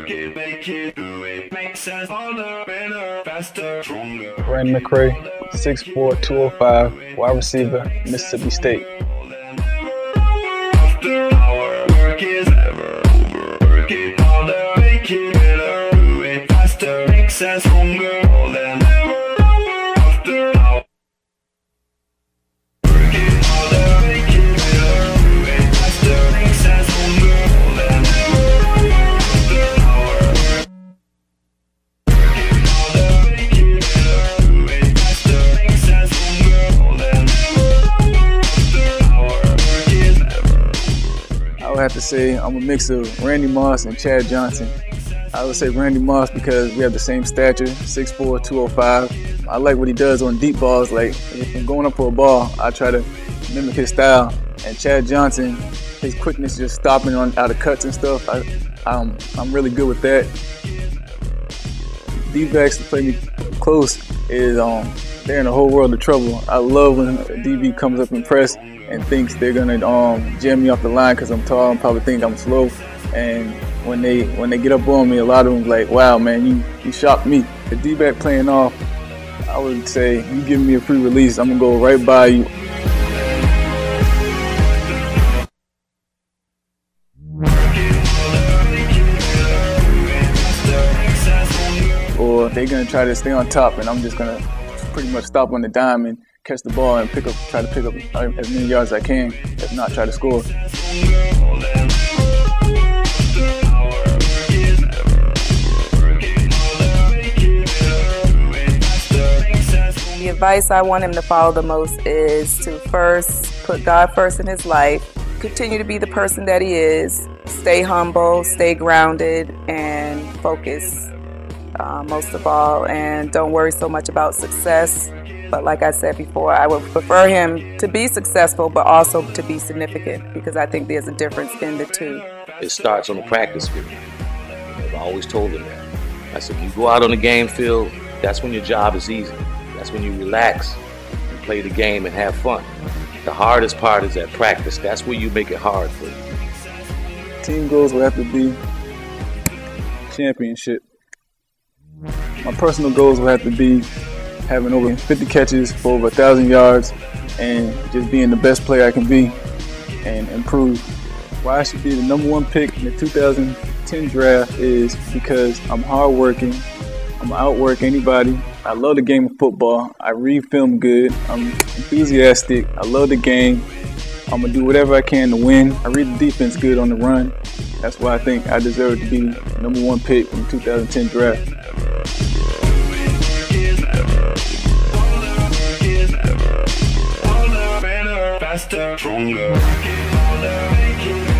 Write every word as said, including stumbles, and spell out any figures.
it, make it, do it, makes us harder, better, faster, stronger. Brandon McRae, six four, two oh five, wide receiver, Mississippi State. After our work is ever over, work it harder, make it better, do it faster, makes us stronger than ever. After our work it harder, make it better, do it faster, makes us stronger than ever. After our work, work it harder, make it better, do it faster, makes us stronger than ever. After our work is ever. I would have to say I'm a mix of Randy Moss and Chad Johnson. I would say Randy Moss because we have the same stature, six four, two oh five. I like what he does on deep balls. Like if I'm going up for a ball, I try to mimic his style. And Chad Johnson, his quickness just stopping on out of cuts and stuff. I, I'm, I'm really good with that. D-backs to play me close is um they're in a whole world of trouble. I love when a D B comes up and press and thinks they're gonna um jam me off the line because I'm tall and probably think I'm slow. And when they when they get up on me, a lot of them like, wow, man, you you shocked me. The D-back playing off, I would say, you giving me a free release, I'm gonna go right by you. Or they're gonna try to stay on top, and I'm just gonna pretty much stop on the dime and catch the ball and pick up, try to pick up as many yards as I can, if not try to score. The advice I want him to follow the most is to first put God first in his life, continue to be the person that he is, stay humble, stay grounded, and focus uh, most of all, and don't worry so much about success. But like I said before, I would prefer him to be successful, but also to be significant, because I think there's a difference in the two. It starts on the practice field. I've always told him that. I said, you go out on the game field, that's when your job is easy. That's when you relax and play the game and have fun. The hardest part is at practice. That's where you make it hard for you. Team goals will have to be championship. My personal goals will have to be having over fifty catches for over one thousand yards and just being the best player I can be and improve. Why I should be the number one pick in the two thousand ten draft is because I'm hardworking, I'm outwork anybody, I love the game of football, I read film good, I'm enthusiastic, I love the game, I'm going to do whatever I can to win. I read the defense good on the run. That's why I think I deserve to be the number one pick in the two thousand ten draft. Faster, stronger,